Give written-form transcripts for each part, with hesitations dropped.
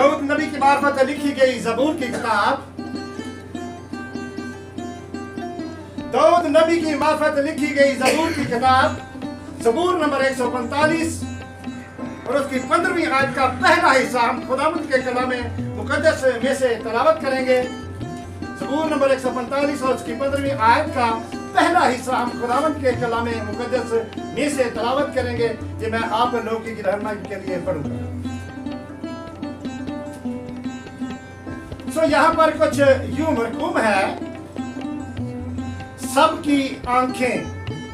दाऊद नबी की मार्फत लिखी गई जबूर की किताब, दाऊद नबी की मार्फत लिखी गई जबूर की किताब, जबूर नंबर 145 और उसकी 15वीं आयत का पहला हिस्सा हम खुदावंद के कलाम मुकद्दस में से तिलावत करेंगे। जबूर नंबर 145 और उसकी 15वीं आयत का पहला हिस्सा हम खुदावंद के कलाम मुकद्दस में से तिलावत करेंगे। ये मैं आप लोगों की रहनुमाई के लिए पढ़ूंगा। यहाँ पर कुछ यूं मरकूम है, सबकी आंखें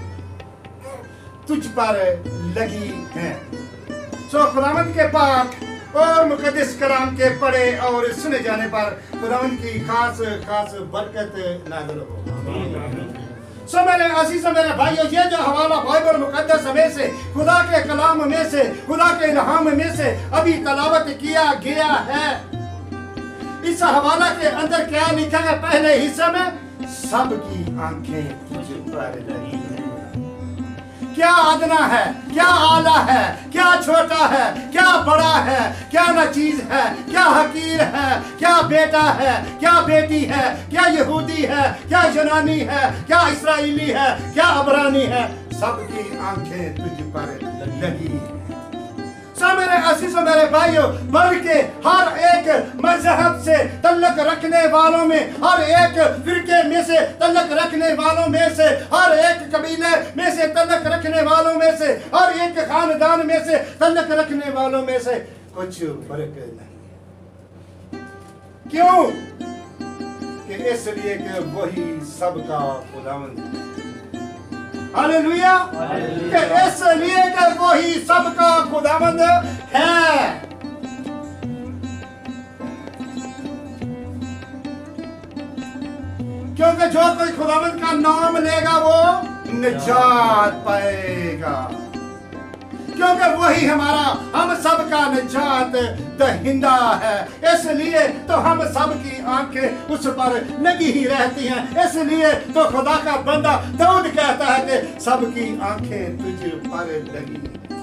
तुझ पर लगी हैं। खुदावंद के पाक और मुकद्दस कलाम के पढ़े और सुने जाने पर खुदावंद की खास खास बरकत नाज़िल हो। मेरे अजीज मेरे भाइयों, ये जो हवाला बाइबल मुकद्दस में से, खुदा के कलाम में से, खुदा के इल्हाम में से अभी तलावत किया गया है, इस हवाला के अंदर क्या लिखा है? पहले हिस्से में सबकी आंखें तुझ पर लगी हैं। क्या अदना है, क्या आला है, क्या छोटा है, क्या बड़ा है, क्या नचीज है, क्या हकीर है, क्या बेटा है, क्या बेटी है, क्या यहूदी है, क्या यूनानी है, क्या इस्राएली है, क्या अबरानी है, सबकी आंखें तुझ पर लगी हैं। मेरे अजीज मेरे भाइयों, बल्कि हर एक मजहब से तल्लक रखने वालों में, हर एक फिरके में से तल्लक रखने वालों में से, हर एक कबीले में से तल्लक रखने वालों में से, हर एक खानदान में से तल्लक रखने वालों में से कुछ फर्क नहीं। क्यों? कि इसलिए कि वही सबका खुदावंद, हालेलुया, कि इसलिए कि वही सबका खुदावंद है। क्योंकि जो कोई खुदावंद का नाम लेगा वो निजात पाएगा, क्योंकि वही हमारा हम सबका निजात दहिंदा है। इसलिए तो हम सबकी आंखें उस पर लगी ही रहती हैं। इसलिए तो खुदा का बंदा दाऊद कहता है कि सबकी आंखें तुझ पर लगी।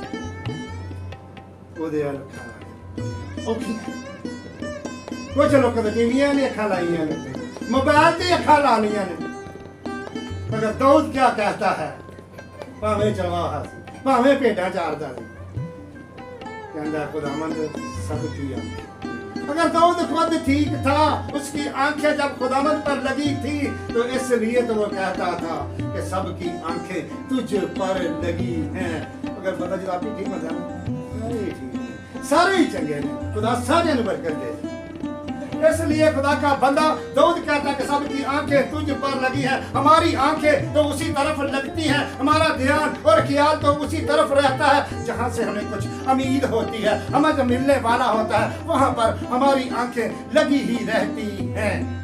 कुछ लोग टीवियां ने अखा लाइया ने, मोबाइल की अखा ला लिया ने, मगर दाऊद क्या कहता है? भावें चवा भावें भेडा चारदा कहता खुदावंद सबकी आंखें। अगर दाऊद खुद ठीक था, उसकी आंखें जब खुदावंद पर लगी थी, तो इसलिए तो वो कहता था कि सबकी आंखें तुझ पर लगी हैं। अगर बता जो आप ठीक मतलब सारे ही चंगे ने, खुदा सारे बरकत दे। इसलिए खुदा का बंदा दाऊद कहता है कि सबकी आंखें तुझ पर लगी हैं। हमारी आंखें तो उसी तरफ लगती हैं, हमारा ध्यान और ख्याल तो उसी तरफ रहता है जहां से हमें कुछ उम्मीद होती है, हमें जो मिलने वाला होता है, वहां पर हमारी आंखें लगी ही रहती हैं।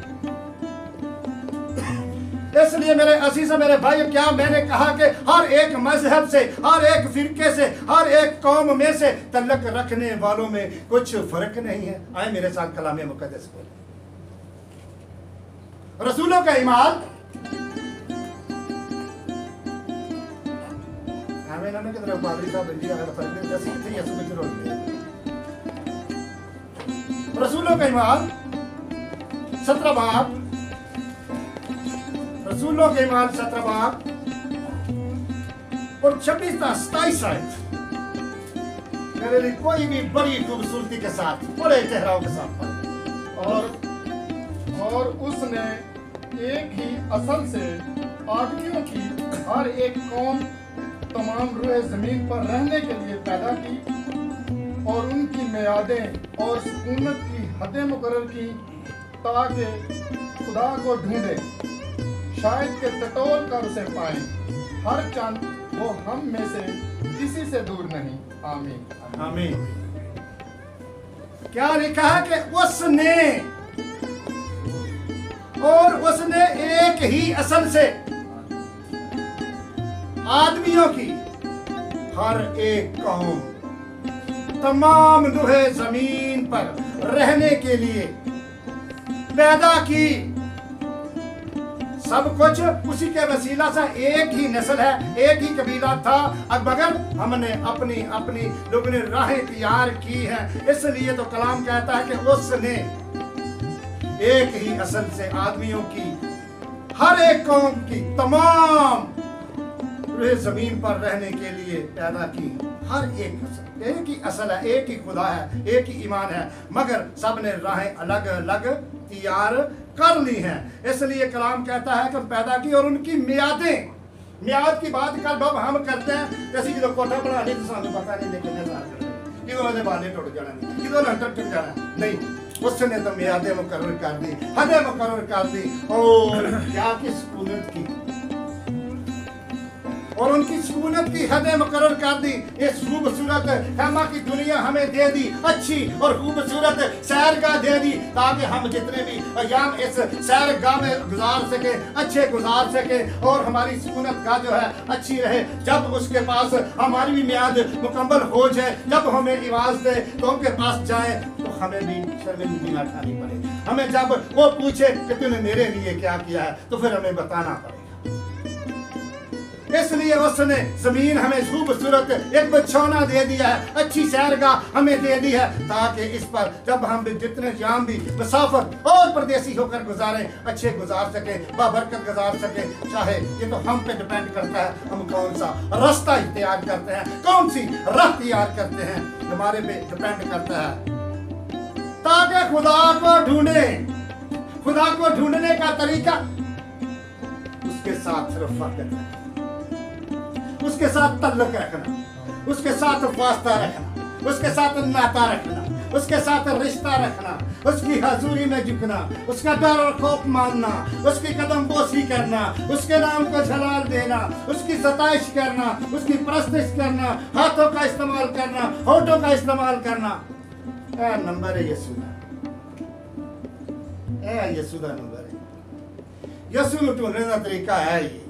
इसलिए मेरे अजीज मेरे भाई, क्या मैंने कहा कि हर एक मजहब से, हर एक फिरके से, हर एक कौम में से तल्लक रखने वालों में कुछ फर्क नहीं है? आए मेरे साथ कलाम मुकद्दस को। रसूलों का ईमान, रसूलों का ईमान 17 बाब, रसूलों के ईमान 17 बाब और 26-27 आयत मेरे लिए कोई भी बड़ी खूबसूरती के साथ, बड़े ठहराव के साथ पढ़े। और उसने एक ही असल से आदमियों की हर एक कौम तमाम रूह जमीन पर रहने के लिए पैदा की और उनकी मियादें और सुकूनत की हदें मुकर्रर की, ताकि खुदा को ढूंढे, शायद के टटोल कर उसे पाएं। हर चंद वो हम में से किसी से दूर नहीं। आमीन आमीन। क्या लिखा है कि उसने, और उसने एक ही असल से आदमियों की हर एक कौम तमाम रूहे जमीन पर रहने के लिए पैदा की। सब कुछ उसी के वसीला से, एक ही नस्ल है, एक ही कबीला था। अब मगर हमने अपनी अपनी लोगों ने राहें तैयार की हैं, इसलिए तो कलाम कहता है कि उसने एक ही असल से आदमियों की, हर एक कौम की तमाम जमीन पर रहने के लिए पैदा की। हर एक असल, एक ही असल है, एक ही खुदा है, एक ही ईमान है, मगर सब ने राहें अलग अलग तैयार कर ली हैं। इसलिए कलाम कहता है कि पैदा की और उनकी मियाद की बात कल हम करते हैं, जैसे कि कोठा बना ली तो सामने पता नहीं लेकिन कि बाले टुट जाना नहीं, कि लंटर टूट जाना नहीं, उसने तो मियादें मुकर्रर कर दी, हदें मुकर्रर कर दी, और क्या की सुकूनत की, और उनकी सुकूनत की हदें मुकर्रर कर दी। इस खूबसूरत खैमा की दुनिया हमें दे दी, अच्छी और खूबसूरत सैरगाह दे दी, ताकि हम जितने भी अयाम इस सैरगाह में गुजार सके, अच्छे गुजार सके, और हमारी सुकूनत का जो है अच्छी रहे। जब उसके पास हमारी भी मियाद मुकम्मल हो जाए, जब हमें आवाज दे तो उनके पास जाए, तो हमें भी शर्मिंदगी ना उठानी पड़े। हमें जब वो पूछे कि तूने मेरे लिए क्या किया है, तो फिर हमें बताना पड़ेगा। इसलिए उसने जमीन हमें खूबसूरत एक बिछौना दे दिया है, अच्छी सैरगाह हमें दे दी है, ताकि इस पर जब हम जितने जाम भी मुसाफिर और परदेसी होकर गुजारें, अच्छे गुजार सके, बाबरकत गुजार सके। चाहे ये तो हम पे डिपेंड करता है, हम कौन सा रास्ता इख्तियार करते हैं, कौन सी राह तैयार करते हैं, हमारे पे डिपेंड करता है। ताकि खुदा को ढूंढे, खुदा को ढूंढने का तरीका उसके साथ सिर्फ वक्त, उसके साथ तल्लुक रखना, उसके साथ वास्ता रखना, उसके साथ नाता रखना, उसके साथ रिश्ता रखना, उसकी हजूरी में झुकना, उसका डर और खौफ मानना, उसकी कदम बोसी करना, उसके नाम को जलाल देना, उसकी सताइश करना, उसकी परस्तिश करना, हाथों का इस्तेमाल करना, होठों का इस्तेमाल करना। नंबर है यीशु का, यीशु का नंबर है। यीशु को ढूंढने का तरीका है ये,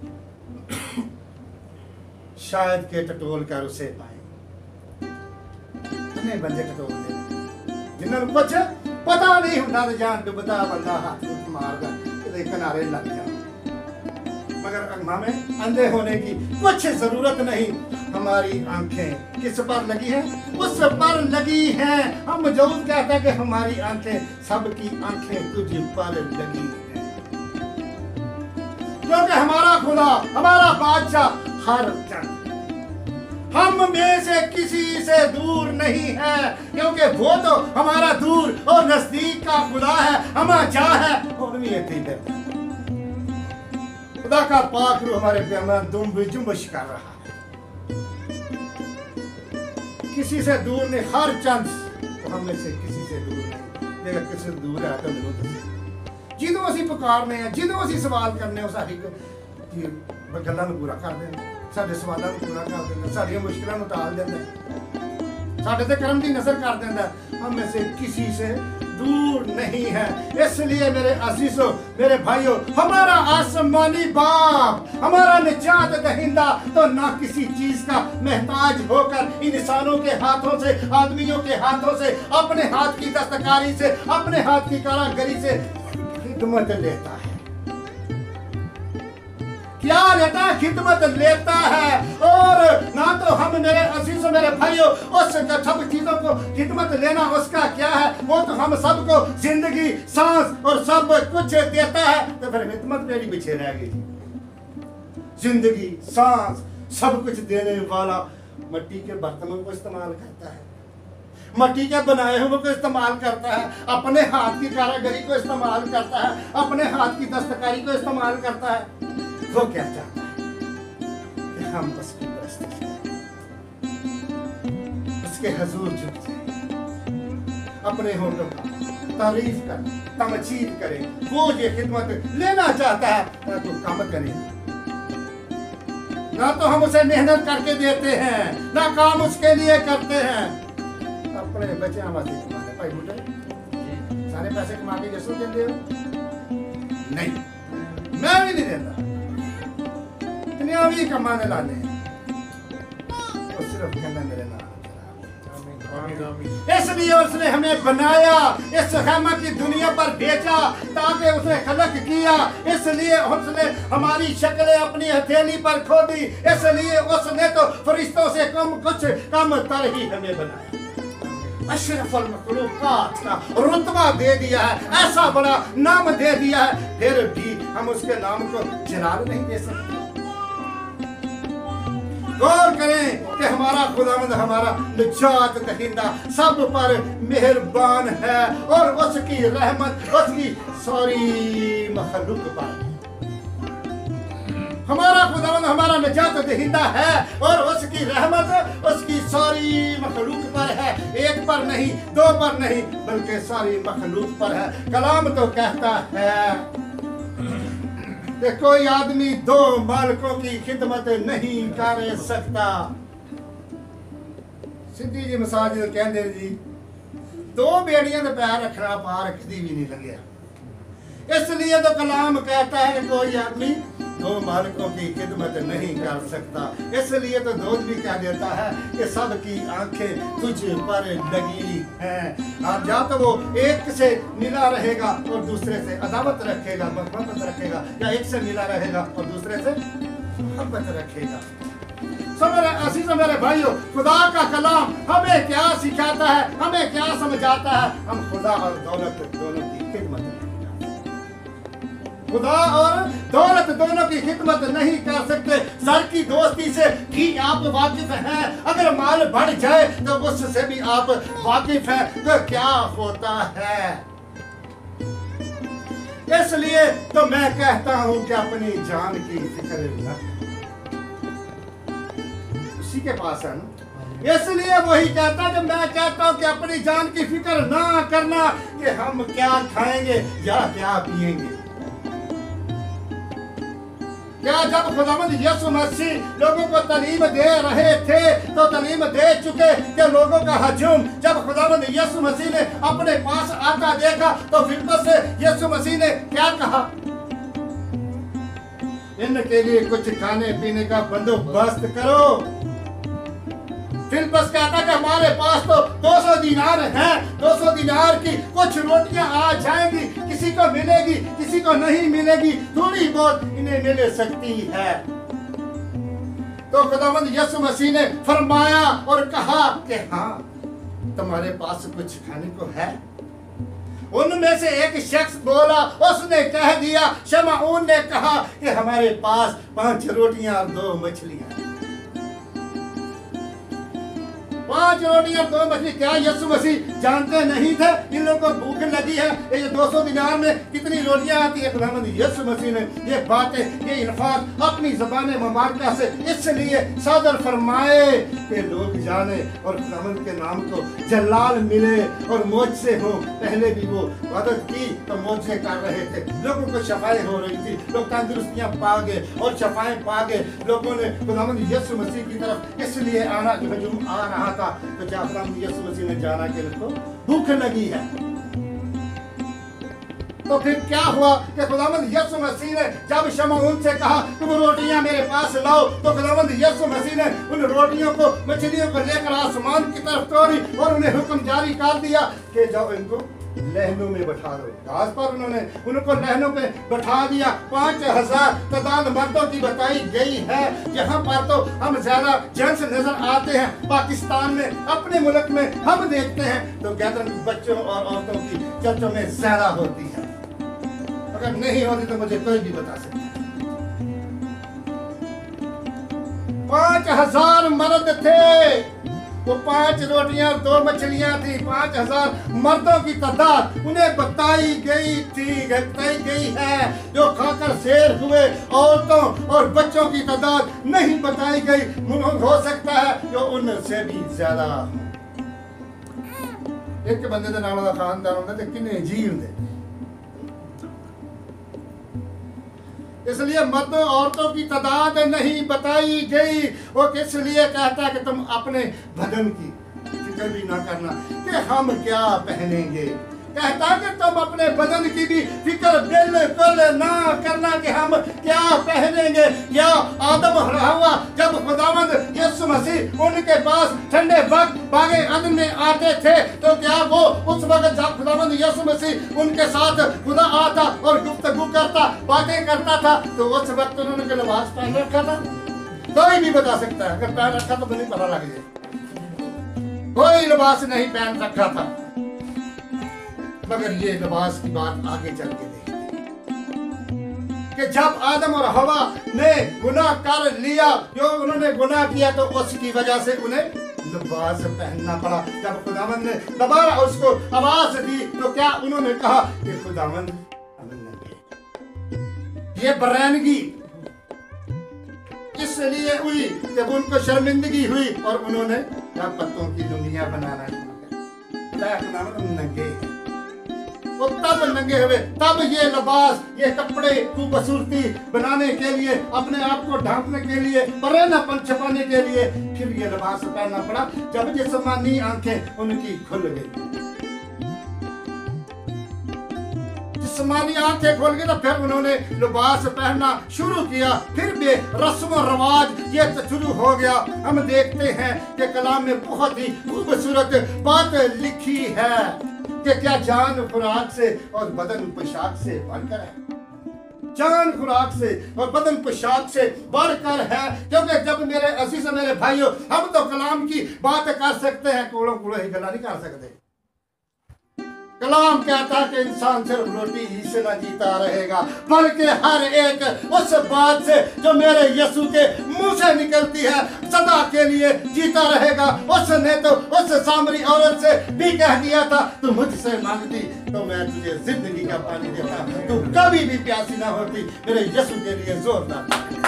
शायद के टटोल कर उसे पाए, नहीं बंदे टटोल दे जिन्होंने कुछ पता नहीं होता, तो जान डुबदा बंदा हाथ मारदा कि किनारे लग जा, मगर हमें अंधे होने की कुछ जरूरत नहीं। हमारी आंखें किस पर लगी हैं? उस पर लगी हैं। हम मौजूद कहते हैं कि हमारी आंखें, सबकी आंखें तुझ पर लगी हैं, क्योंकि हमारा खुदा, हमारा बादशाह हर जन हम में से किसी से दूर नहीं है, क्योंकि वो तो हमारा दूर और नजदीक का खुदा है, हमारा जा है और भी है। खुदा का पाक रूह हमारे पे हमें दुम जुम्बिश कर रहा है, किसी से दूर नहीं, हर चंद तो हम में से किसी से दूर नहीं। लेकिन किसी से दूर है तो जिदों असी पुकारने हैं, जिदों असी सवाल करने, सारी गल्लां नूं पूरा कर देना, साडे सवालों को पूरा कर देना, साडी मुश्किलों को टाल देना, साडे ते करम दी नजर कर देना। हम में से किसी से दूर नहीं है। इसलिए मेरे अजीजों, मेरे भाइयों, हमारा आसमानी बाप, हमारा निजात दहिंदा तो ना किसी चीज का महताज होकर इंसानों के हाथों से, आदमियों के हाथों से, अपने हाथ की दस्तकारी से, अपने हाथ की कारागरी से खिदमत लेता है। क्या लेता है? खिदमत लेता है। और ना तो हम, मेरे अजीजों, मेरे भाइयों, उस सब चीजों को खिदमत लेना उसका क्या है, वो तो हम सबको जिंदगी, सांस और सब कुछ देता है, तो फिर खिदमत मेरी पीछे रह गई। जिंदगी, सांस, सब कुछ देने वाला मिट्टी के बर्तनों को इस्तेमाल करता है, मिट्टी के बनाए हुए को इस्तेमाल करता है, अपने हाथ की कारीगरी को इस्तेमाल करता है, अपने हाथ की दस्तकारी को इस्तेमाल करता है। वो क्या चाहता है कि हम उसकी परस्तिश करें, उसके हुजूर झुक जाएं, अपने होठों का तारीफ करें, तमजीद करें। वो ये खिदमत लेना चाहता है, तो काम करें। ना तो हम उसे मेहनत करके देते हैं, ना काम उसके लिए करते हैं। अपने बच्चे हमारे कमाने भाई बुढ़े सारे पैसे कमा के जैसो देते हो? नहीं, मैं भी नहीं देता। दुनियावी कमाने लाने तो सिर्फ कहना मेरे नाम। इसलिए उसने हमें बनाया, इस खैमा की दुनिया पर भेजा ताकि उसने खलक किया। इसलिए उसने हमारी शक्लें अपनी हथेली पर खोदी। इसलिए उसने तो फरिश्तों से कुछ कम तर ही हमें बनाया। अशरफुल मखलूकात का रुतबा दे दिया है, ऐसा बड़ा नाम दे दिया है, फिर भी हम उसके नाम को जलाल नहीं दे सकते। गौर करें कि हमारा खुदावंद, हमारा निजात दहिंदा सब पर मेहरबान है और उसकी रहमत उसकी सारी मखलूक पर। हमारा खुदावंद हमारा निजात दहिंदा है और उसकी रहमत उसकी सारी मखलूक पर है। एक पर नहीं, दो पर नहीं, बल्कि सारी मखलूक पर है। कलाम तो कहता है कि कोई आदमी दो मालिकों की खिदमत नहीं कर सकता। सिद्धी जी मसाजिद कहते जी, दो बेड़ियां दे पैर रखना पार कदी भी नहीं लगे। इसलिए तो कलाम कहता है कि कोई आदमी दो मालिकों की खिदमत नहीं कर सकता। इसलिए तो दोस्त भी कह देता है कि सबकी आंखें तुझ पर लगी हैं। और या तो वो एक से मिला रहेगा और दूसरे से अदावत रखेगा, मोहब्बत रखेगा, या एक से मिला रहेगा और दूसरे से मोहब्बत रखेगा। मेरे भाइयों, खुदा का कलाम हमें क्या सिखाता है, हमें क्या समझाता है? हम खुदा और दौलत दोनों की खिदमत, खुदा और दौलत दोनों की खिदमत नहीं कर सकते। सर की दोस्ती से भी आप वाकिफ हैं, अगर माल बढ़ जाए तो उससे भी आप वाकिफ हैं तो क्या होता है। इसलिए तो मैं कहता हूं कि अपनी जान की फिक्र न, उसी के पास है ना। इसलिए वही कहता है, जब मैं कहता हूं कि अपनी जान की फिक्र ना करना कि हम क्या खाएंगे या क्या पिएंगे। क्या जब खुदावंद यीशु मसीह लोगों को तालीम दे रहे थे तो तालीम दे चुके कि लोगों का हजूम जब खुदावंद यीशु मसीह ने अपने पास आता देखा तो फिलिप्पस से यीशु मसीह ने क्या कहा? इनके लिए कुछ खाने पीने का बंदोबस्त करो। फिलिप्पस कहता कि हमारे पास तो 200 दीनार हैं, 200 दीनार की कुछ रोटियां आ जाएंगी, किसी को मिलेगी किसी को नहीं मिलेगी, थोड़ी बहुत इन्हें मिल सकती है। तो खुदावंद यीशु मसीह ने फरमाया और कहा कि हाँ, तुम्हारे पास कुछ खाने को है? उनमें से एक शख्स बोला, उसने कह दिया, शमऊन ने कहा कि हमारे पास 5 रोटियां और 2 मछलियां। 5 रोटियां 2 मछली। क्या यीशु मसीह जानते नहीं थे इन लोगों को भूख लगी है? ये 200 दिनार में कितनी रोटियां आती है? खुदावंद यीशु मसीह ने ये बातें, ये इल्फाज अपनी ज़बान मुबारक से इसलिए सादर फरमाए कि लोग जाने और खुदावंद के नाम को जलाल मिले और मौज से हो। पहले भी वो मदद की तो मौज से कर रहे थे, लोगों को शफाएं हो रही थी, लोग तंदुरुस्तियां पा गए और शफाएं पा गए। लोगों ने खुदावंद यीशु मसीह की तरफ इसलिए आना, हजूम आ रहा था तो खुदावंद यीशु मसीह ने जाना कि इनको भूख लगी है। तो फिर क्या हुआ कि खुदावंद यीशु मसीह ने जब शमऊन से कहा कि वो रोटियां मेरे पास लाओ, तो खुदावंद यीशु मसीह ने उन रोटियों को, मछलियों को लेकर आसमान की तरफ तोड़ी और उन्हें हुक्म जारी कर दिया कि जाओ इनको लहनों में बैठा दो। घास पर उन्होंने उनको लहनों पे बैठा दिया। 5000 तादाद मर्दों की बताई गई है। यहाँ पर तो हम ज्यादा जेंट्स नजर आते हैं, पाकिस्तान में, अपने मुल्क में हम देखते हैं तो गैदर बच्चों और औरतों की चर्चों में ज्यादा होती है। अगर नहीं होती तो मुझे कोई भी बता सकता है। 5000 मर्द थे, वो 5 रोटियां 2 मछलियां थी। 5000 मर्दों की तादाद उन्हें बताई गई है। जो खाकर शेर हुए औरतों और बच्चों की तादाद नहीं बताई गई। हो सकता है जो उनसे भी ज्यादा। एक बंदे के नाम का खानदान होंगे तो किन्ने जी होंगे। इसलिए मर्दों औरतों की तादाद नहीं बताई गई। वो किस लिए कहता है कि तुम अपने बदन की फिक्र भी ना करना कि हम क्या पहनेंगे, कहता है कि तुम अपने बदन की भी फिक्र बिल्कुल ना करना कि हम क्या पहनेंगे। या आदम और हवा जब खुदावंद यीशु मसीह उनके पास ठंडे वक्त बागे अदन में आते थे तो क्या वो उस वक्त जब खुदावंद यीशु मसीह उनके साथ खुदा आता और गुफ्तगू करता, बातें करता था, तो उस वक्त उन्होंने लिबास पहन रखा था? कोई भी बता सकता है, अगर पहन रखा तो मुझे पता लग जाए। कोई लिबास नहीं पहन रखा था। मगर ये लिबास की बात आगे चल के देखते कि जब आदम और हवा ने गुनाह कर लिया, जो उन्होंने गुनाह किया, तो उसकी वजह से उन्हें लिबास पहनना पड़ा। जब खुदावंद ने दोबारा उसको आवाज दी तो क्या उन्होंने कहा कि खुदावंद ये बरैनगी इसलिए हुई जब उनको शर्मिंदगी हुई और उन्होंने क्या पत्तों की लुंगियां बनाना नंगे। वो तब नंगे हुए, तब ये लिबास, ये कपड़े खूबसूरती बनाने के लिए, अपने आप को ढांकने के लिए, परेनापन छुपाने के लिए फिर ये लिबास पहनना पड़ा जब जिस्मानी आंखें उनकी खुल गई। जिस्मानी आंखें खोल के तो फिर उन्होंने लिबास पहनना शुरू किया। फिर भी रस्म रवाज ये तो शुरू हो गया। हम देखते हैं कि कलाम में बहुत ही खूबसूरत बात लिखी है कि क्या जान खुराक से और बदन पोशाक से बढ़कर है। जान खुराक से और बदन पोशाक से बढ़कर है। क्योंकि जब मेरे अजीज मेरे भाइयों, हम तो कलाम की बात कर सकते हैं, कोड़ों कोड़ों ही गला नहीं कर सकते। कलाम कहता है कि इंसान सिर्फ रोटी ही से ना जीता रहेगा, बल्कि हर एक उस बात से जो मेरे यीशु के मुंह से निकलती है सदा के लिए जीता रहेगा। उसने तो उस सामरी औरत से भी कह दिया था, तू मुझसे मांगती तो मैं तुझे जिंदगी का पानी देता, तू कभी भी प्यासी ना होती। मेरे यीशु के लिए जोरदार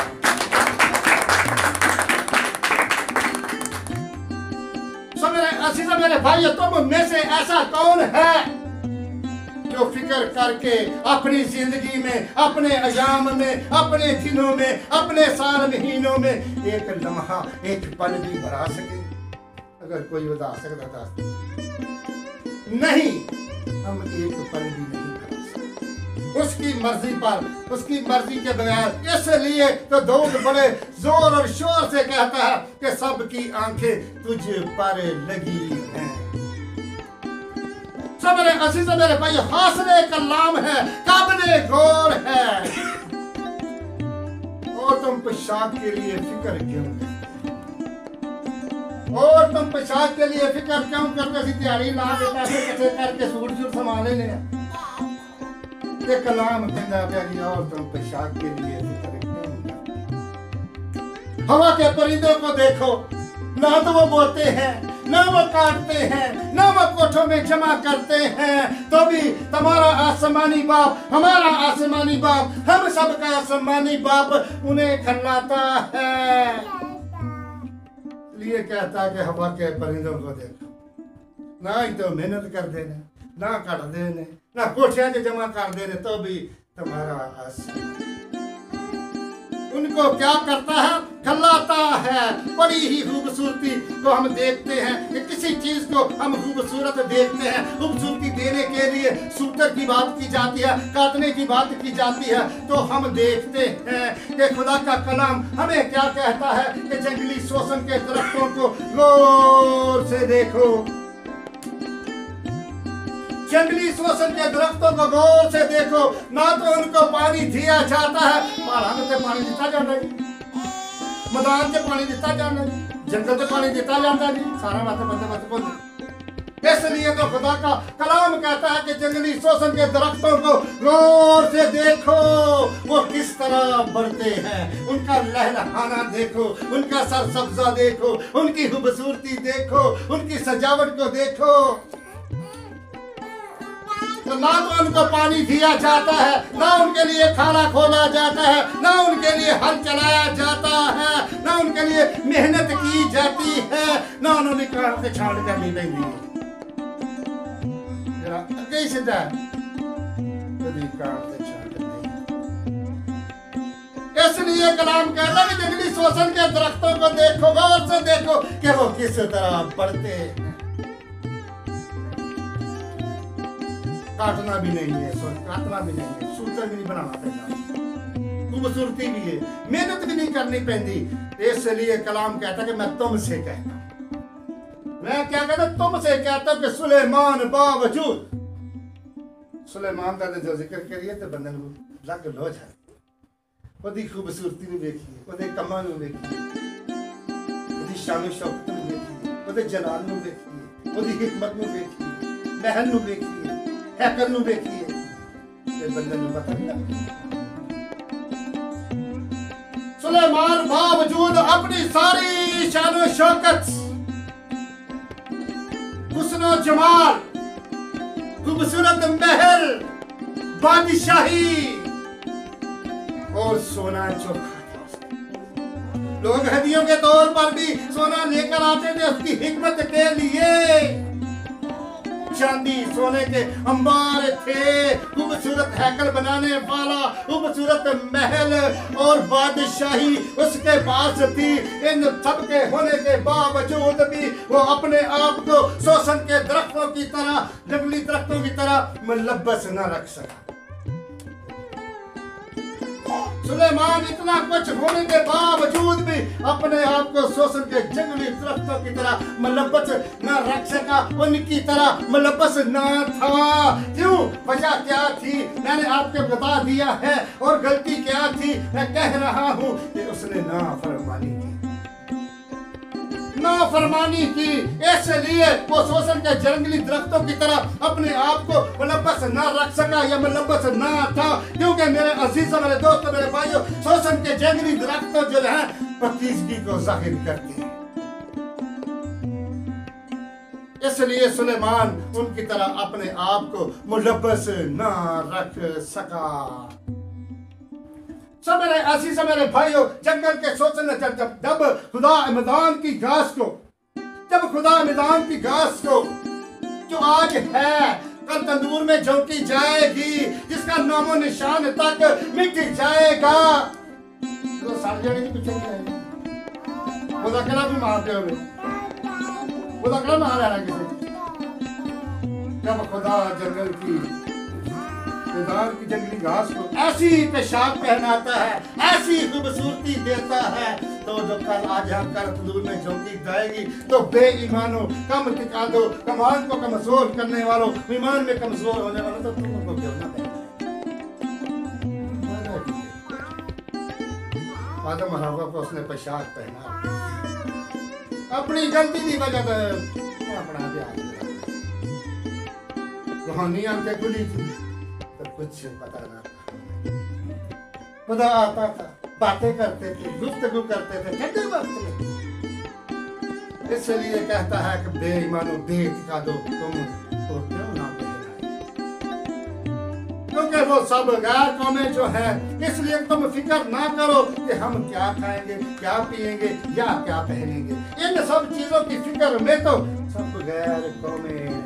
मेरे भाई, तुम में से ऐसा कौन है जो फिक्र करके अपनी जिंदगी में, अपने अयाम में, अपने दिनों में, अपने साल महीनों में एक लम्हा, एक पल भी बढ़ा सके? अगर कोई बता सकता था नहीं, हम एक पल भी नहीं बढ़ा सकते उसकी मर्जी पर, उसकी मर्जी के बगैर। इसलिए तो दूध बड़े जोर और शोर से कहता है कि सबकी आंखें तुझ पर लगी हैं। सब मेरे अजीज मेरे भाई, हौसले कलाम है, काबिले गौर है। और तुम पोशाक के लिए फिक्र क्यों करते? और तुम पोशाक के लिए फिक्र क्यों करते? सी दिहाड़ी ला के पैसे इकट्ठे करके सूट संभाले ले। ये कलाम कहता है और तुम पोशाक के लिए फिक्र क्यों करते? हवा के परिंदों को देखो, ना तो वो बोते हैं, ना वो काटते हैं, ना वो कोठों में जमा करते हैं, तो भी तुम्हारा आसमानी बाप, हमारा आसमानी बाप, हम सबका आसमानी बाप उन्हें खिलाता है। इसलिए कहता है कि हवा के परिंदों को देखो, ना ही तो मेहनत कर देने, ना काट देने, ना कोठियां जमा कर देने, तो भी तुम्हारा आसमानी उनको क्या करता है? खिलाता है। बड़ी ही खूबसूरती को हम देखते हैं कि किसी चीज को हम खूबसूरत देखते हैं, खूबसूरती देने के लिए सूतर की बात की जाती है, काटने की बात की जाती है, तो हम देखते हैं कि खुदा का कलाम हमें क्या कहता है कि जंगली शोषण के दरख्तों को गौर से देखो। जंगली शोषण के दरख्तों को गौर से देखो, ना तो उनको पानी दिया जाता है, पहाड़ से पानी दिता जाता है, मैदान से पानी दिता जाता है, जंगल से पानी दिता जाता है, सारा बातें बंदोबस्त बोल। इसलिए तो खुदा का कलाम कहता है कि जंगली शोषण के दरख्तों को गौर से देखो, वो किस तरह बढ़ते हैं, उनका लहलहाना देखो, उनका सरसब्जा देखो, उनकी खूबसूरती देखो, उनकी सजावट को देखो। तो ना तो उनको पानी दिया जाता है, ना उनके लिए खाना खोला जाता है, ना उनके लिए हल चलाया जाता है, ना उनके लिए मेहनत की जाती है, ना उन्होंने काट के छाड़ करनी पड़ती है। कैसे कभी काट के छाड़ नहीं। इसलिए कलाम कहता है कि जंगली शोषण के दरख्तों को देखो, गौर से देखो कि वो किस तरह बढ़ते हैं। काटना भी नहीं है, काटना भी नहीं है, सूत्र भी नहीं बनाना पड़ता, खूबसूरती भी है, मेहनत भी नहीं करनी पैंदी। इसलिए कलाम कहता कि मैं तुमसे कहता हूं, मैं क्या कहता तुमसे कहता हूं कि सुलेमान बावजूद सुलेमान का जो जिक्र करिए तो बंदे लग लो जाए, ਉਹਦੀ खूबसूरती ਨੂੰ ਵੇਖੀਏ, ਉਹਦੇ ਕੰਮਾਂ ਨੂੰ ਵੇਖੀਏ, ਉਹਦੀ ਸ਼ਾਨ ਸ਼ੌਕਤ ਨੂੰ ਵੇਖੀਏ, ਉਹਦੇ ਜਲਾਲ ਨੂੰ ਵੇਖੀਏ, ਉਹਦੀ ਹਿਕਮਤ ਨੂੰ ਵੇਖੀਏ, ਮਹਿਲ ਨੂੰ ਵੇਖੀਏ, ਹੈਕਲ ਨੂੰ ਵੇਖੀਏ ਤੇ ਬੰਦੇ ਨੂੰ ਪਤਾ ਨਹੀਂ ਲੱਗਦਾ। सुलेमान बावजूद अपनी सारी शान शौकत, हुस्न जमाल, खूबसूरत महल, बादशाही और सोना चौखा था। लोग हदियों के तौर पर भी सोना लेकर आते थे उसकी हिकमत के लिए। चांदी सोने के अंबार थे, खूबसूरत हैकल बनाने वाला, खूबसूरत महल और बादशाही उसके पास थी। इन सब के होने के बावजूद भी वो अपने आप को शोषण के दरख्तों की तरह, जंगली दरख्तों की तरह मुलव्वस न रख सका। सुलेमान इतना कुछ होने के बावजूद भी अपने आप को शोषण के जंगली दरख्तों की तरह मुलव्वस न रख सका, उनकी तरह मुलव्वस न था। क्यों? वजह क्या थी मैंने आपको बता दिया है, और गलती क्या थी मैं कह रहा हूं कि उसने नाफरमानी की, नाफरमानी की। इसलिए वो शोषण के जंगली दरख्तों की तरह अपने आप को मुलव्वस न रख सका या मुलव्वस न था। क्योंकि मेरे अजीजों, मेरे दोस्तों, मेरे भाइयों, शोषण के जंगली दरख्तों जो है पाकीज़गी को जाहिर करते हैं। इसलिए सुलेमान उनकी तरह अपने आप को मुलव्वस न रख सका। सब मेरे अजीज, मेरे भाइयों, जंगल के शोषण ने जब खुदा मैदान की घास को, जब खुदा मैदान की घास को जो आज है कल तंदूर में झोंकी जाएगी, जिसका नामो निशान तक मिट जाएगा, तो सड़ जाने की पीछे नहीं रहेगी। वो लकड़ा भी मारते हुए, वो लकड़ा मार रहा है किसी। जब खुदा जंगल की मैदान की जंगली घास को ऐसी पेशाब पहनाता है, ऐसी खूबसूरती देता है, तो जो कल आज हम कर तंदूर में झोंकी जाएगी, तो बेईमानों, कम टिका दो, कमान को कमजोर करने वालों, ईमान में कमजोर होने वालों, तो तुमको गिरना पड़ेगा। आदम हवा को उसने पेशाब पहना, अपनी गलती की वजह से अपना ध्यान, रूहानी आंखें खुली थी तो कुछ पता ना। खुदा आता था, बातें करते थे, गुफ्तगू करते थे ठंडे वक्त में। इसलिए कहता है कि बेईमानों, बेटिका दो तुम तो क्यों ना बेईमान, क्योंकि वो सब गैर कौमें जो है, इसलिए तुम फिक्र ना करो कि हम क्या खाएंगे, क्या पिएंगे या क्या पहनेंगे। इन सब चीजों की फिक्र में तो सब गैर कौमें,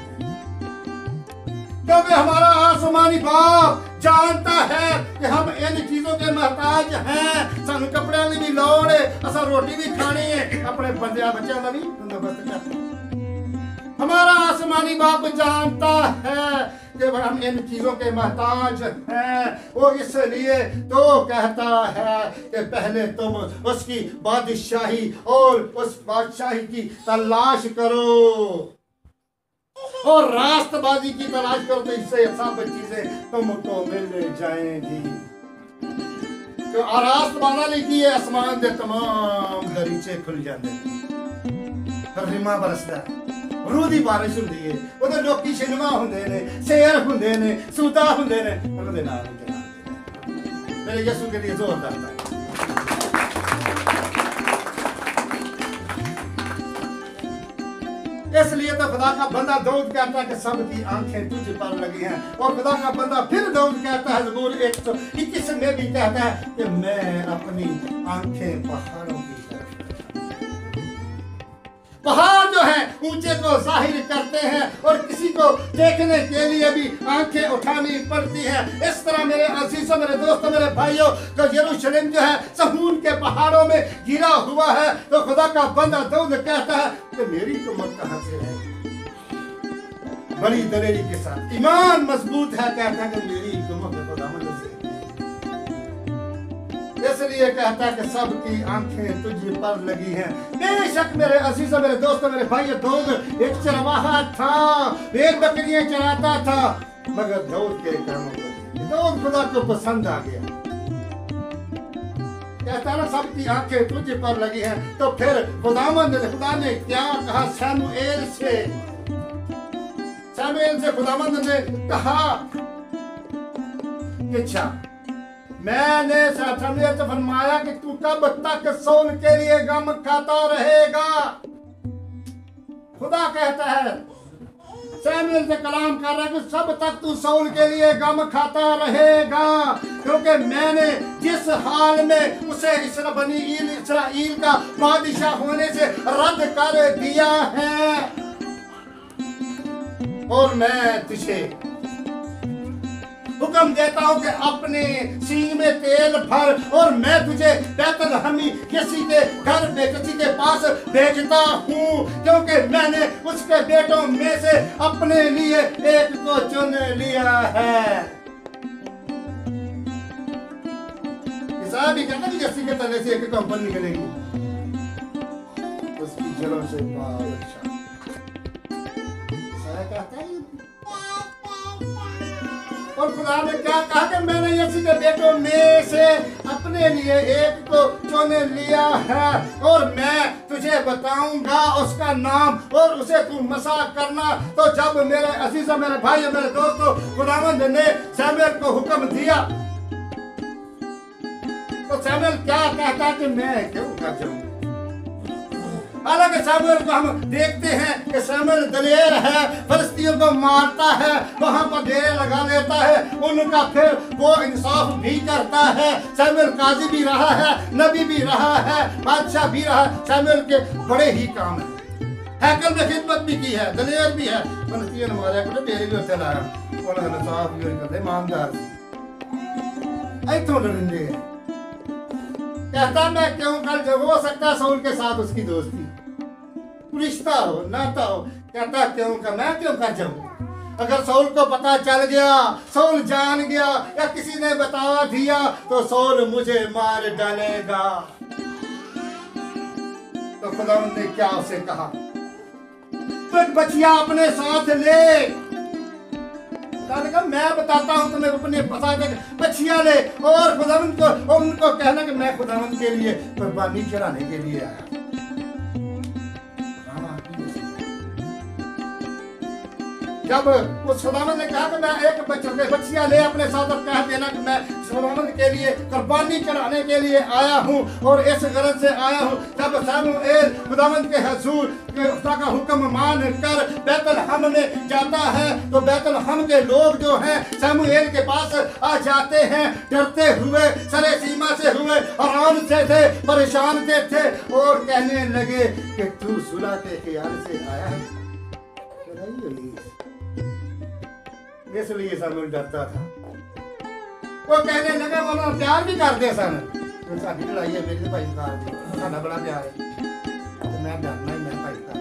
क्योंकि हमारा आसमानी बाप जानता है कि हम इन चीजों के मोहताज हैं। सानू कपड़े की भी लोड़ है, असा रोटी भी खानी है, अपने बंदे बच्चों का भी बंदोबस्त करना। हमारा आसमानी बाप जानता है कि हम इन चीजों के मोहताज हैं। वो इसलिए तो कहता है कि पहले तुम उसकी बादशाही और उस बादशाही की तलाश करो और रास्तबाजी की तलाश करो, तो इससे सब चीजें तुमको मिल जाएंगी। तो रास्तबाना लिखी है, आसमान के तमाम दरीचे खुल जाते हैं, रिमा बरसता है, रूदी बारिश होती है, उधर लोकी शिनवा होंदे ने, शेर होंदे ने, सूदा होंदे ने, उन्होंने नाम मेरे यीशु के लिए जोरदार था। इसलिए तो खुदा का बंदा दाऊद कहता है कि सबकी आंखें तुझ पर लगी हैं, और खुदा का बंदा फिर दाऊद कहता है ज़बूर 121 में भी कहता है कि मैं अपनी आंखें पहाड़ों की तरफ। पहाड़ जो है ऊंचे को जाहिर करते हैं और किसी को देखने के लिए भी आंखें उठानी पड़ती है। इस तरह मेरे अजीजों, मेरे दोस्तों, मेरे भाइयों, तो यरूशलेम जो है सहून के पहाड़ों में गिरा हुआ है। तो खुदा का बंदा दाऊद कहता है कि मेरी कुमत कहां से है, बड़ी दलेरी के साथ, ईमान मजबूत है, कहता है कि मेरी हुक्मों के खुदावंद से, इसलिए कहता है कि सबकी आंखें तुझ पर लगी हैं। बेशक मेरे अजीजों, मेरे दोस्तों, मेरे भाई दोस्त, एक चरवाहा था, भेड़ बकरियां चराता था, मगर दाऊद के कामों को दाऊद खुदा को पसंद आ गया। कहता ना सबकी आंखें तुझ पर लगी हैं। तो फिर खुदा ने क्या कहा शमूएल से? शमूएल से खुदावंद ने कहा कि अच्छा, मैंने शमूएल से फरमाया कि तू कब तक शाऊल के लिए गम खाता रहेगा? खुदा कहता है, शमूएल से कलाम कर रहा है कि सब तक तू शाऊल के लिए गम खाता रहेगा, क्योंकि मैंने जिस हाल में उसे इस्राएल का बादशाह होने से रद्द कर दिया है, और मैं तुझे हुक्म देता हूं कि अपने सींग में तेल भर, और मैं तुझे बैतलहमी यसी के घर में किसी के पास भेजता हूं, क्योंकि मैंने उसके बेटों में से अपने लिए एक को चुन लिया है। इसाया भी कहता है कि यसी के तले से एक कंपनी निकलेगी, उसकी जड़ों से बादशाह। इसाया कहता है, और खुदा ने क्या कहा कि मैंने यसी के बेटों में से अपने लिए एक को चुन लिया है, और मैं तुझे बताऊंगा उसका नाम, और उसे तू मसा करना। तो जब मेरे अजीजों, मेरे भाई, मेरे दोस्तों, खुदावंद ने शमूएल को हुक्म दिया, तो शमूएल क्या कहता है कि मैं क्यों कर जाऊं? हालांकि शमूएल को हम देखते हैं कि शमूएल दलेर है, फिलिस्तीनियों को मारता है, वहां पर डेरे लगा लेता है, उनका फिर वो इंसाफ भी करता है। शमूएल काजी भी रहा है, नबी भी रहा है, बादशाह भी रहा है। शमूएल के बड़े ही काम है, हैकल में खिदमत भी की है, दलेर भी है, फिलिस्तीन मारे को डेरे भी होते लाया, उन्होंने इंसाफ भी करते, ईमानदार ऐथों डरिंदे है। कहता मैं क्यों कर जाऊं? हो सकता है शाऊल के साथ उसकी दोस्ती, रिश्ता हो, नाता हो। कहता क्यों कर, मैं क्यों कर जाऊं? अगर शाऊल को पता चल गया, शाऊल जान गया, या किसी ने बता दिया, तो शाऊल मुझे मार डालेगा। तो खुदावंद ने क्या उसे कहा? तो एक बचिया अपने साथ ले। कहा मैं बताता हूं तुम्हें, अपने बचिया ले, और खुदावंद को उनको कहना कि मैं खुदावंद के लिए कुर्बानी चढ़ाने के लिए आया। जब उस खुदावंद ने कहा कि मैं एक बच्चिया ले अपने साथ, और कह देना कि मैं खुदावंद के लिए कुर्बानी चढ़ाने के लिए आया हूं, और इस गरज से आया हूं। जब शमूएल खुदावंद के हुजूर खुदा का हुक्म मान कर बैतलहम में जाता है, तो बैतलहम के लोग जो हैं शमूएल के पास आ जाते हैं, डरते हुए, सरे सीमा से हुए, आराम से थे, परेशान थे, और कहने लगे कि तू सुलह के ख्याल से आया है। इसलिए शमूएल डरता था। वो कहने लगा वो प्यार भी करते सन, साडी लड़ाई है मेरे भाई का, साडा बड़ा प्यार है, तो मैं डरना ही, मैं भाई का।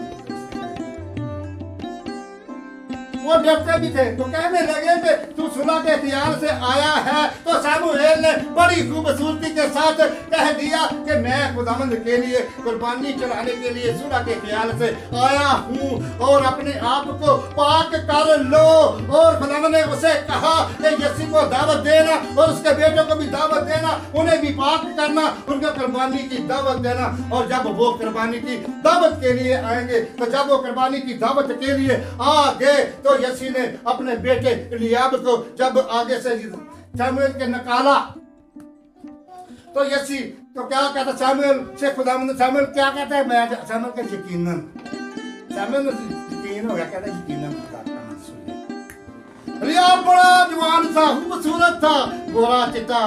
वो डरते भी थे, तो कहने लगे कि तू सुलह के ख्याल से आया है। तो शमूएल ने बड़ी खूबसूरती के साथ कह दिया कि मैं खुदावंद के लिए कुर्बानी चढ़ाने के लिए सुलह के ख्याल से आया हूँ, और अपने आप को पाक कर लो। और खुदावंद ने उसे कहा कि यसी को दावत देना, और उसके बेटों को भी दावत देना, उन्हें भी पाक करना, उनको कुर्बानी की दावत देना। और जब वो कुर्बानी की दावत के लिए आएंगे, तो जब वो कुर्बानी की दावत के लिए आ गए, तो यसी ने अपने बेटे एलियाब को जब आगे से शमूएल के निकाला, तो यसी तो क्या कहता शमूएल से खुदावंद, शमूएल क्या कहता है? मैं शमूएल के यकीनन, शमूएल यकीन हो गया, कहता यकीनन एलियाब बड़ा जवान था, खूबसूरत था, गोरा चिट्टा,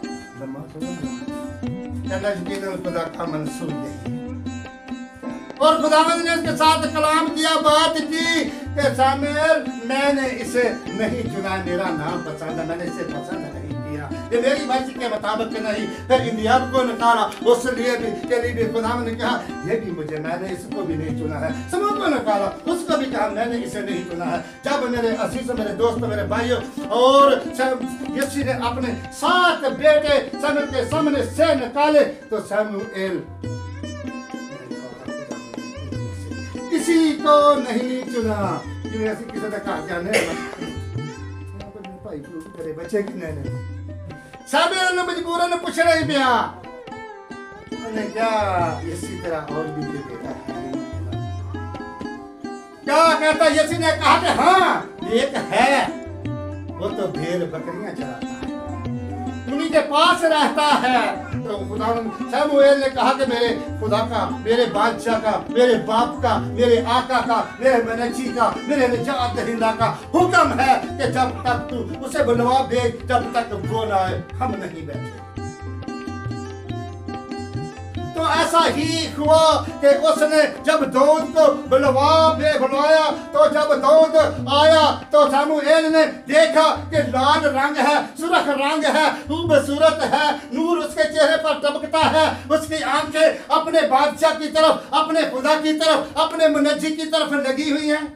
कहता यकीनन खुदा का मंसूर है। और खुदावंद ने इसके साथ कलाम किया, बात की कि शमूएल मैंने इसे नहीं चुना, मेरा नाम पसंद है, मैंने इसे पसंद नहीं किया, ये मेरी मर्जी के मुताबिक नहीं। फिर इलियाब को निकाला, उसके लिए भी खुदावंद ने कहा ये भी मुझे, मैंने इसको भी नहीं चुना है। समूह को निकाला, उसको भी कहा मैंने इसे नहीं चुना है। जब मेरे अजीजों, मेरे दोस्तों, मेरे भाइयों, और यीशु ने अपने 7 बेटे शमूएल के सामने से निकाले तो शमूएल किसी को नहीं चुना। ऐसी किसी ने कहा जाने भाई तेरे बच्चे कितने ने, शमूएल ने मजबूरन पूछ रही पिया मैंने क्या इसी तरह और भी बेटा है? क्या कहता? यीशु ने कहा कि हाँ एक है, वो तो भेड़ बकरियां चराता है, उन्हीं के पास रहता है। तो खुदावंद शमूएल ने कहा कि मेरे खुदा का, मेरे बादशाह का, मेरे बाप का, मेरे आका का, मेरे मनची का, मेरे निजात दहिंदा का हुक्म है कि जब तक तू उसे बुलवा दे, जब तक वो ना आए हम नहीं बैठे। तो ऐसा ही हुआ कि उसने जब दाऊद को बुलवाया, तो जब दाऊद आया तो शमूएल ने देखा कि लाल रंग है, सुर्ख रंग है, खूबसूरत है, नूर उसके चेहरे पर टपकता है, उसकी आंखें अपने बादशाह की तरफ, अपने खुदा की तरफ, अपने मुनज्जी की तरफ लगी हुई हैं।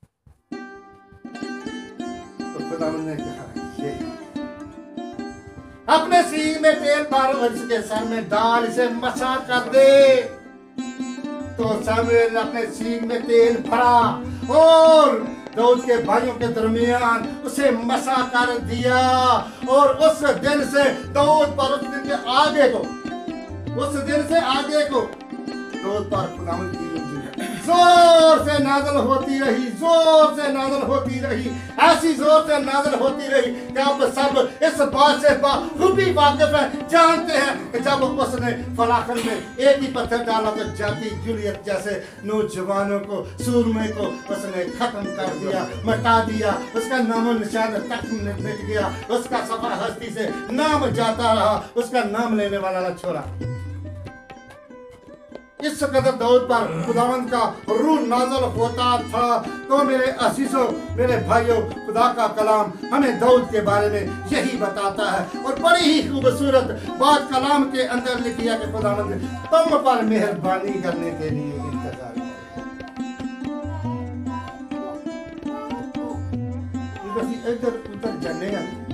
तो खुदावंद ने कहा अपने सींग में तेल भर और इसके सर में डाल, इसे मसा कर दे। तो शमूएल ने अपने सींग में तेल भरा और दाऊद के भाइयों के दरमियान उसे मसा कर दिया। और उस दिन से दाऊद पर, उस दिन के आगे को, उस दिन से आगे को दाऊद पर खुदावंद की जोर से नाज़िल होती रही, जोर से नाज़िल होती रही, ऐसी जोर से नाज़िल होती रही कि अब सब इस बात से खूबी वाकिफ है, जानते हैं कि जब उसने फलाखन में एक ही पत्थर डाला तो जाती जूलियत जैसे नौजवानों को, सूरमे को उसने खत्म कर दिया, मिटा दिया, उसका नामो निशान तक मिट गया, उसका सफा हस्ती से नाम जाता रहा, उसका नाम लेने वाला न छोड़ा। इस कदर दाऊद पर खुदावंद का रूह नाज़िल होता था। तो मेरे अजीजों, मेरे भाइयों, खुदा का कलाम हमें दाऊद के बारे में यही बताता है और बड़ी ही खूबसूरत बात कलाम के अंदर लिखी है कि खुदावंद तुम पर मेहरबानी करने के लिए इंतजार इधर उधर जाने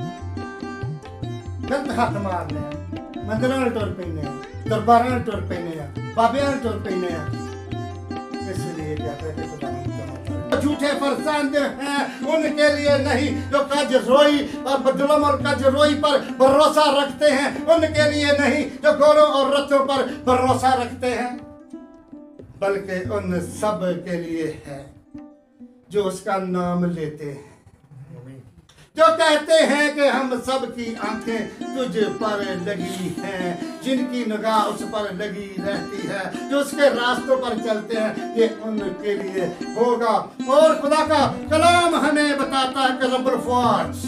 गलत हाथ मारने, मंदिर टोर पीने, दरबार टोर पीने, बाबे टोर पीने, इसलिए झूठे फरसांद हैं उनके लिए नहीं, जो कज रोई और बदलम और कज रोई पर भरोसा रखते हैं उनके लिए नहीं, जो घोड़ों और रथों पर भरोसा रखते हैं, बल्कि उन सब के लिए है जो उसका नाम लेते हैं, जो कहते हैं कि हम सब की आंखें तुझ पर लगी हैं, जिनकी निगाह उस पर लगी रहती है, जो उसके रास्तों पर चलते हैं, ये उनके लिए होगा। और खुदा का कलाम हमें बताता है कि रब्बुल फ़ौज,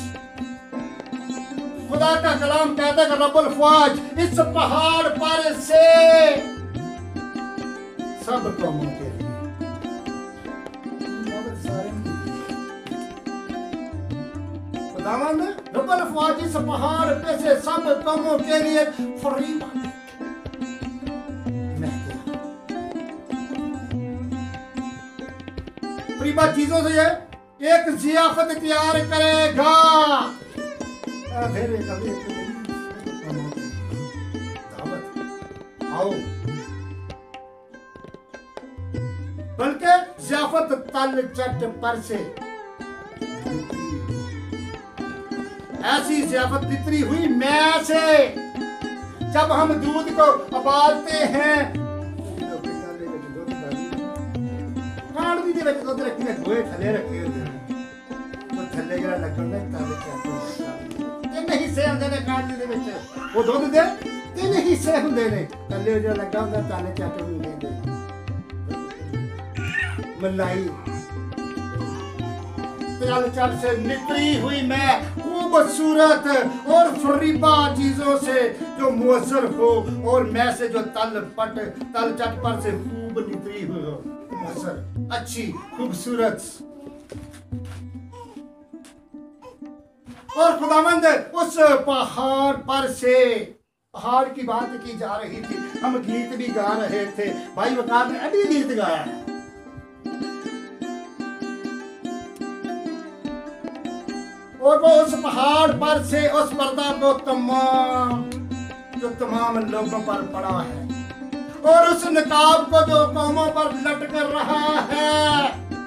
खुदा का कलाम कहता है कि रब्बुल फ़ौज इस पहाड़ पर से सब कौमों के लिए, रब्बुल फ़ौज इस पहाड़ पे से सब कौमों के लिए फरीबा चीजों से एक जियाफत तैयार करेगा। आओ, बल्कि जियाफत तल चट पर से ऐसी जियाफत बितरी हुई मैं से। जब हम दूध को उबालते हैं, दुध रखने गोए थले रखे होते हैं, तो थले जरा लगने ताले चाहते नहीं से आंदे ने काट दे विच वो दुध दे तीन हिस्से हुंदे ने, थले जरा लगा हुंदा ताले चाहते हुंदे मलाई तल चल से निकली हुई मैं खूबसूरत और फरीबा चीजों से जो मुअस्सर हो, और मैं से जो तल चट पर से खूब निकली हुई हो, मुअस्सर, अच्छी, खूबसूरत। और खुदावंद उस पहाड़ पर से, पहाड़ की बात की जा रही थी, हम गीत भी गा रहे थे, भाई वकार ने अभी गीत गाया है। और वो उस पहाड़ पर से उस पर्दा को तमाम लोगों पर पड़ा है, और उस निकाब को जो कौमों पर लटक रहा है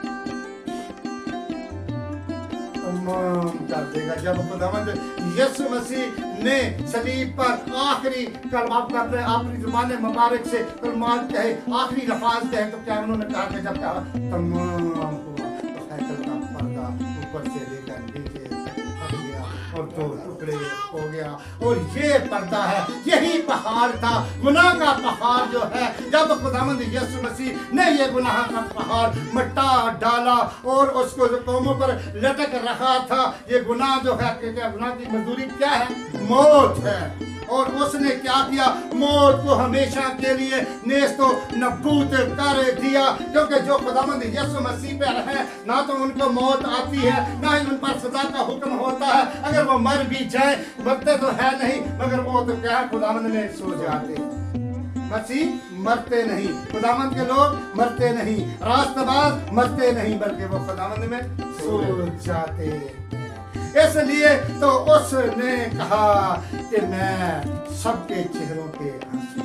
तमाम कर देगा। जब खुदावंद यीशु मसीह ने सलीब पर आखिरी कलमात करते, आखिरी जुबान मुबारक से कलमात कहे, आखिरी लफ्ज़ कहे, तो क्या उन्होंने कहा कि जब कहा तमाम हुआ तो हैकल का पर्दा ऊपर से लेकर नीचे फट गया और दो टुकड़े हो गया। और ये पर्दा है, यही पहाड़ था, गुनाह का पहाड़ जो है। जब खुदावंद यीशु मसीह ने ये गुनाह का पहाड़ मिटा डाला और उसको जो कौमों पर लटक रहा था, ये गुनाह जो है, क्या गुनाह की मजदूरी क्या है? मौत है। और उसने क्या किया? मौत को हमेशा के लिए नेस्तो नबूत कर दिया, क्योंकि जो खुदावंद यीशु मसीह पे है, ना तो उनको मौत आती है, ना ही उन पर सजा का हुक्म होता है। अगर वो मर भी जाए, मरते तो है नहीं, मगर वो तो क्या है, खुदावंद में सो जाते। मसीह मरते नहीं, खुदावंद के लोग मरते नहीं, रास्तबाज मरते नहीं, बल्कि वो खुदावंद में सो जाते। इसलिए तो उसने कहा कि मैं सबके चेहरों के आंसू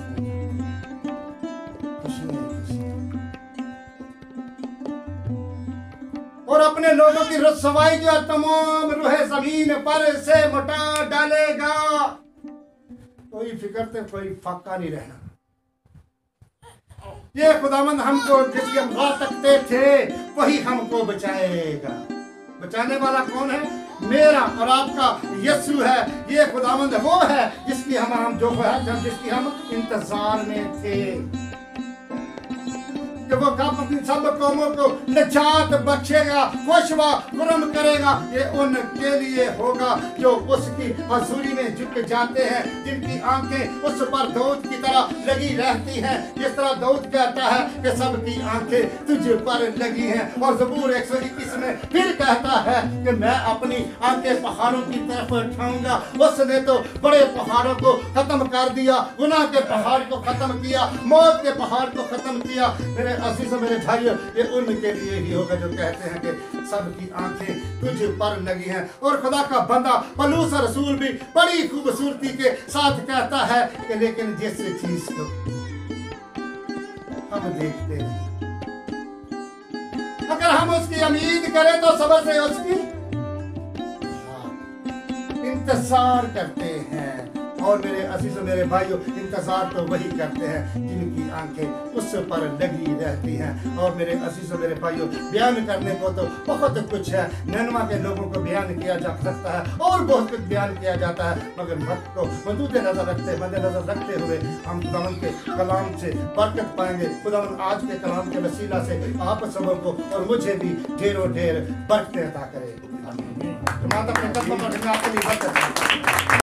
और अपने लोगों की रसवाई जो तमाम रूह जमीन पर से मिटा डालेगा। कोई फिक्र तो कोई फाका नहीं रहना। ये खुदावंद हमको जिसके हम गा सकते थे वही हमको बचाएगा। बचाने वाला कौन है? मेरा और आपका यीशु है। ये खुदावंद वो है जिसकी हम जो है, जब जिसकी हम इंतजार में थे कि वो कब अपनी सब कौमों को निजात बख्शेगा, खुशवा खुरम करेगा। ये उनके लिए होगा जो उसकी हजूरी में झुक जाते हैं, जिनकी आंखें उस पर दाऊद की तरह लगी रहती हैं, जिस तरह दाऊद कहता है कि सबकी आंखें तुझ पर लगी हैं। और ज़बूर 121 में फिर कहता है कि मैं अपनी आंखें पहाड़ों की तरफ उठाऊंगा। उसने तो बड़े पहाड़ों को खत्म कर दिया, गुनाह के पहाड़ को खत्म किया, मौत के पहाड़ को खत्म किया। मेरे अजीज मेरे भाइयों, ये उनके लिए ही होगा जो कहते हैं कि सबकी आंखें तुझ पर लगी हैं। और खुदा का बंदा पौलुस रसूल भी बड़ी खूबसूरती के साथ कहता है कि लेकिन जिस चीज को हम देखते नहीं, अगर हम उसकी उम्मीद करें तो सब्र से उसकी इंतजार करते हैं। और मेरे अजीजों मेरे भाइयों, इंतजार तो वही करते हैं जिनकी आंखें उस पर लगी रहती हैं। और मेरे अजीजों मेरे भाइयों, बयान करने को तो बहुत कुछ है, निनवा के लोगों को बयान किया जा सकता है और बहुत कुछ बयान किया जाता है, मगर वक्त को मद्देनजर रखते हुए हम खुदावंद के कलाम से बरकत पाएंगे। खुदावंद आज के कलाम के वसीला से आप सबों को और मुझे भी ढेरों ढेर बरकतें अता करे। माता अपने कदमों पर आपके लिए बरकत